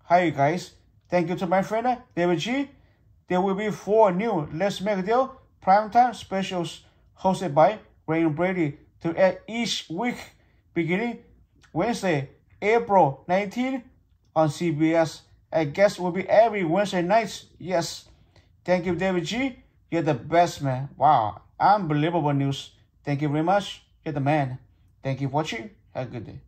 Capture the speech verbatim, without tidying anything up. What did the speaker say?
Hi guys, thank you to my friend David G. There will be four new Let's Make a Deal primetime specials hosted by Ray and Brady to air each week beginning Wednesday, April nineteenth on C B S. I guess will be every Wednesday nights. Yes. Thank you, David G. You're the best, man. Wow. Unbelievable news. Thank you very much. You're the man. Thank you for watching. Have a good day.